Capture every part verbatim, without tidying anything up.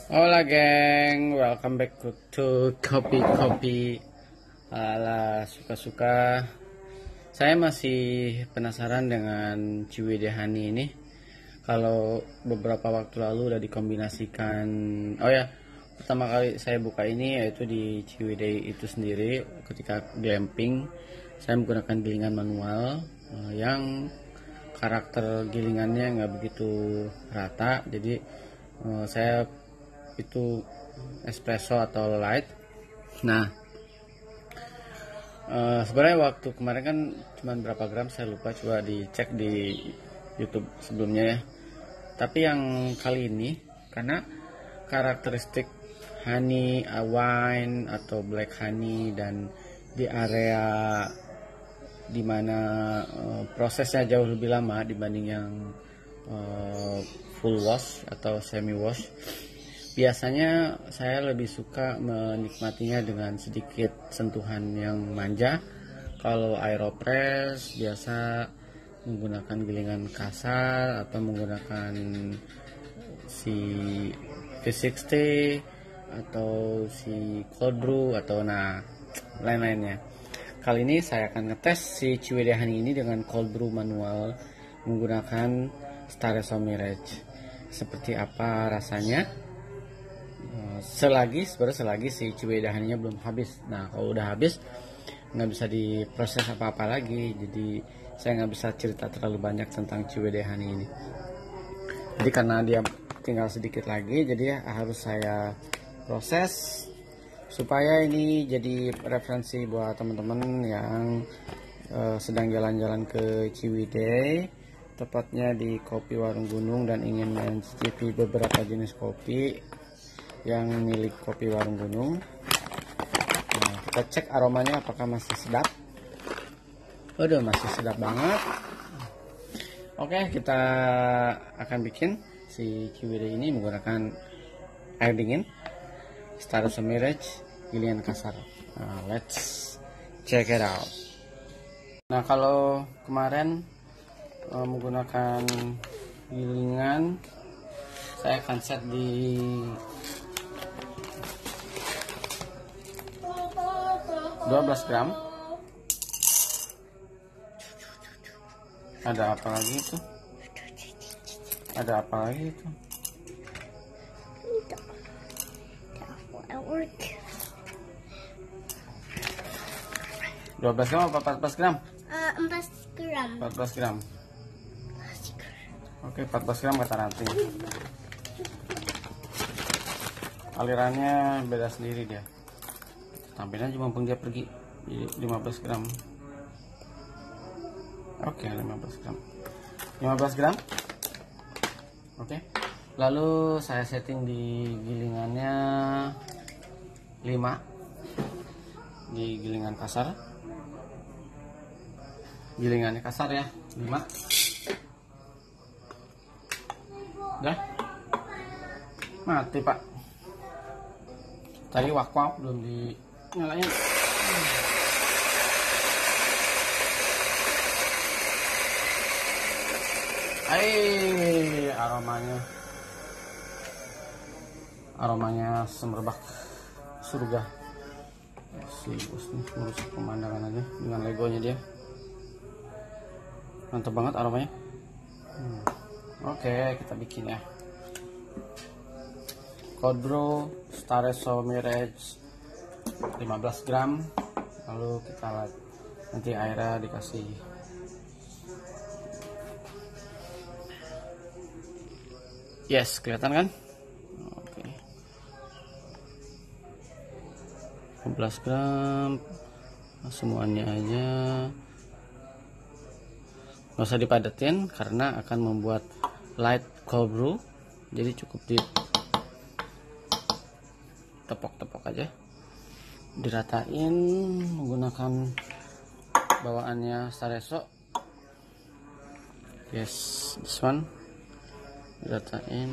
Hola geng, welcome back to Kopi Kopi ala suka-suka. Saya masih penasaran dengan Ciwidey Honey ini. Kalau beberapa waktu lalu udah dikombinasikan. Oh ya, pertama kali saya buka ini yaitu di Ciwidey itu sendiri. Ketika glamping, saya menggunakan gilingan manual eh, yang karakter gilingannya nggak begitu rata. Jadi eh, saya itu espresso atau light. Nah, uh, sebenarnya waktu kemarin kan cuma berapa gram saya lupa, coba dicek di YouTube sebelumnya ya. Tapi yang kali ini karena karakteristik honey, uh, wine atau black honey dan di area dimana uh, prosesnya jauh lebih lama dibanding yang uh, full wash atau semi wash. Biasanya saya lebih suka menikmatinya dengan sedikit sentuhan yang manja. Kalau aeropress biasa menggunakan gilingan kasar atau menggunakan si V enam puluh atau si cold brew atau nah lain-lainnya. Kali ini saya akan ngetes si Ciwidey Honey ini dengan cold brew manual menggunakan Staresso Mirage. Seperti apa rasanya? selagi sebenarnya selagi si Ciwidey Honey-nya belum habis. Nah, kalau udah habis nggak bisa diproses apa-apa lagi, jadi saya nggak bisa cerita terlalu banyak tentang Ciwidey Honey ini. Jadi karena dia tinggal sedikit lagi, jadi harus saya proses supaya ini jadi referensi buat teman-teman yang uh, sedang jalan-jalan ke Ciwidey, tepatnya di Kopi Warung Gunung, dan ingin mencicipi beberapa jenis kopi yang milik Kopi Warung Gunung. Nah, kita cek aromanya apakah masih sedap. Waduh, masih sedap banget. Oke, kita akan bikin si Ciwidey ini menggunakan air dingin Staresso Mirage gilingan kasar. Nah, let's check it out. Nah, kalau kemarin uh, menggunakan gilingan, saya akan set di dua belas gram. Ada apa lagi itu? Ada apa lagi itu? dua belas gram apa empat belas gram? Uh, empat gram. empat belas gram. Oke, empat belas gram kata Ranti. Alirannya beda sendiri dia. Tampilannya cuma dia pergi jadi lima belas gram. Oke, lima belas gram. lima belas gram. Oke. Lalu saya setting di gilingannya lima. Di gilingan kasar. Gilingannya kasar ya, lima. Udah. Mati, Pak. Tadi wak-wak belum di nyalain. Hai, aromanya aromanya semerbak surga. Si bos nih merusak pemandangan aja dengan legonya dia. Mantap banget aromanya. hmm. Oke, kita bikin ya. Cold brew Staresso Mirage lima belas gram. Lalu kita lihat nanti airnya dikasih yes, kelihatan kan? Oke, lima belas gram semuanya aja, nggak usah dipadetin karena akan membuat light cold brew, jadi cukup di tepok-tepok aja, diratain menggunakan bawaannya Staresso. Yes, this one diratain.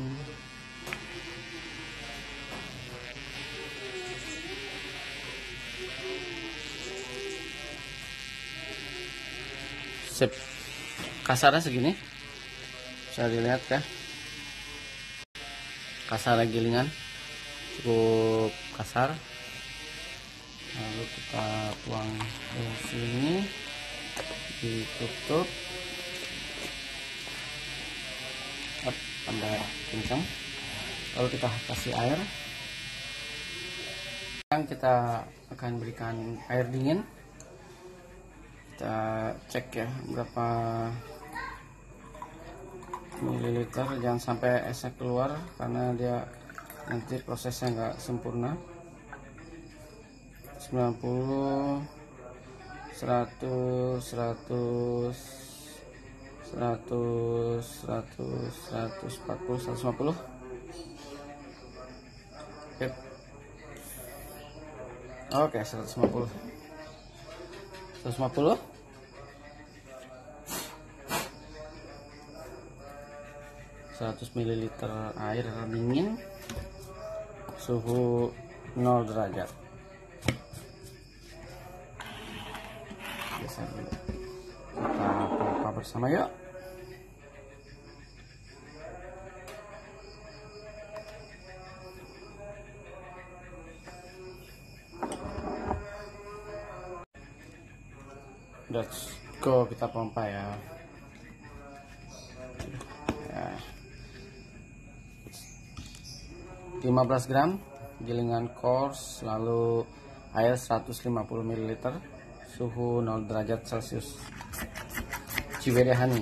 Sip, kasarnya segini bisa dilihat ya, kasar gilingan cukup kasar. Lalu kita tuang ke sini, ditutup, tambah kencang. Lalu kita kasih air. Sekarang kita akan berikan air dingin. Kita cek ya berapa mililiter, jangan sampai esnya keluar karena dia nanti prosesnya nggak sempurna. Sembilan puluh, seratus, seratus, seratus, seratus, seratus empat puluh, seratus lima puluh. Yep. Oke, seratus lima puluh, seratus lima puluh. seratus mililiter air dingin, suhu nol derajat. Biasa dulu. Kita pompa bersama yuk. Let's go, kita pompa ya. Ya. lima belas gram gilingan coarse, lalu air seratus lima puluh mililiter, suhu nol derajat celcius. Ciwede honey.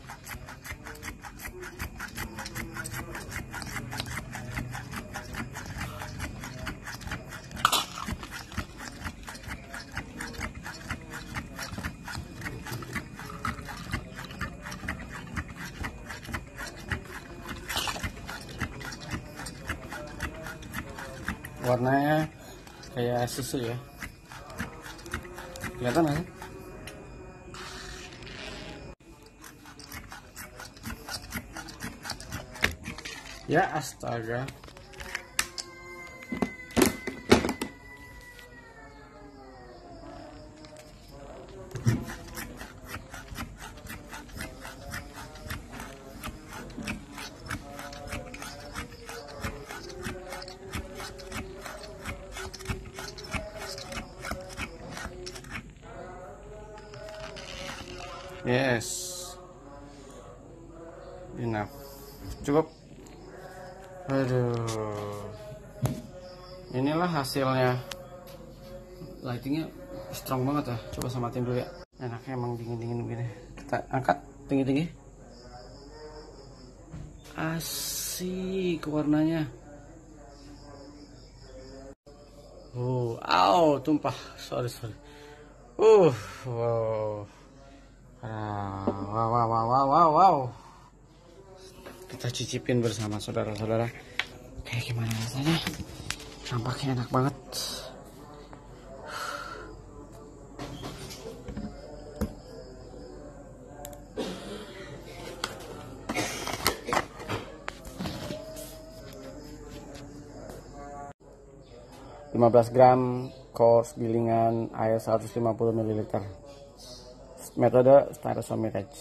Warnanya kayak susu ya, kelihatan nggak sih? Ya astaga. Yes, enough, cukup. Aduh, inilah hasilnya. Lightingnya strong banget ya. Coba samatin dulu ya. Enaknya emang dingin-dingin begini. Kita angkat tinggi-tinggi. Asik warnanya. Oh, aw, tumpah. Sorry, sorry. Uh, wow. Wow, wow, wow, wow, wow, wow. Kita cicipin bersama saudara-saudara. Kayak gimana rasanya? Nampaknya enak banget. lima belas gram coarse gilingan air seratus lima puluh mililiter. Metode styrofoam mirage.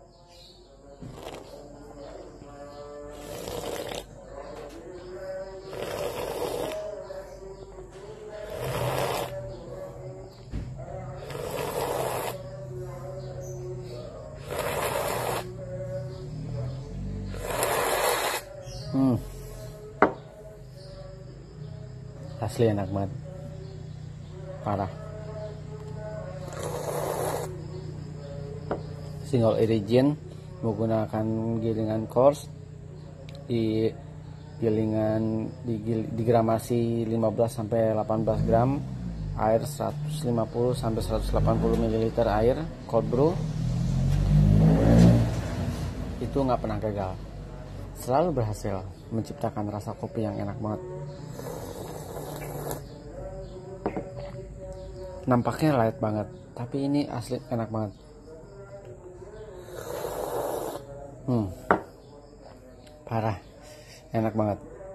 Hmm. Asli enak banget. Parah. Single origin menggunakan gilingan coarse, di gilingan di, digramasi lima belas sampai delapan belas gram, air seratus lima puluh sampai seratus delapan puluh mililiter air cold brew. Itu nggak pernah gagal, selalu berhasil menciptakan rasa kopi yang enak banget. Nampaknya light banget, tapi ini asli enak banget. Hmm, parah, enak banget,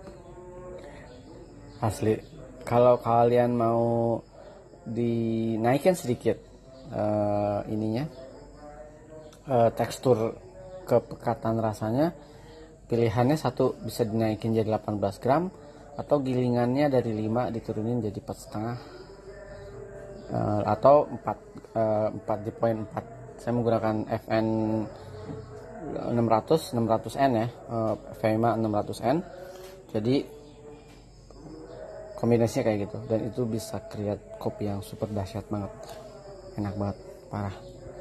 asli. Kalau kalian mau dinaikin sedikit uh, ininya, uh, tekstur kepekatan rasanya, pilihannya satu bisa dinaikin jadi delapan belas gram atau gilingannya dari lima diturunin jadi empat setengah, uh, atau empat uh, empat di poin empat. Saya menggunakan F N enam ratus enam ratus N ya, uh, V M A enam ratus N. Jadi kombinasinya kayak gitu, dan itu bisa create kopi yang super dahsyat banget, enak banget, parah.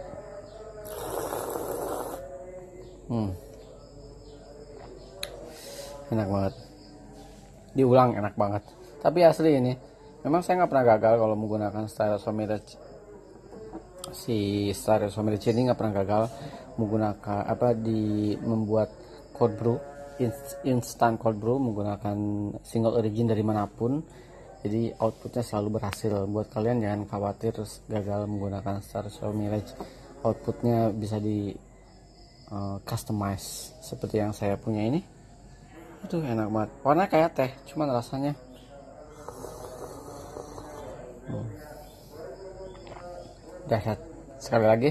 Hmm. Enak banget, diulang enak banget. Tapi asli ini memang saya nggak pernah gagal kalau menggunakan style Somirage. Si style Somirage ini nggak pernah gagal menggunakan apa di membuat cold brew, instant cold brew menggunakan single origin dari manapun. Jadi outputnya selalu berhasil. Buat kalian jangan khawatir gagal menggunakan style Somirage, outputnya bisa di uh, customize seperti yang saya punya ini. Itu enak banget, warna kayak teh, cuman rasanya hmm. dahsyat. Sekali lagi,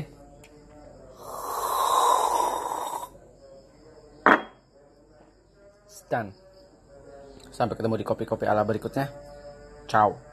done. Sampai ketemu di kopi-kopi ala berikutnya. Ciao.